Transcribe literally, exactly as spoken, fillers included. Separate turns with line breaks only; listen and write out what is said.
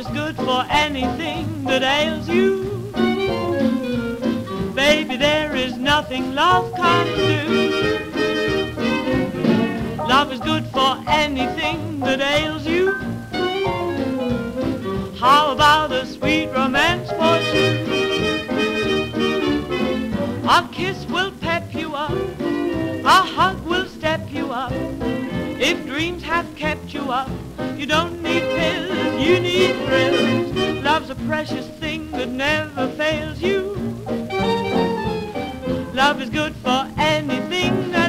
is good for anything that ails you. Baby, there is nothing love can't do. Love is good for anything that ails you. How about a sweet romance for two? A kiss will pep you up, a hug will step you up. If dreams have kept you up, you don't need pills, you need thrills. Love's a precious thing that never fails you. Love is good for anything that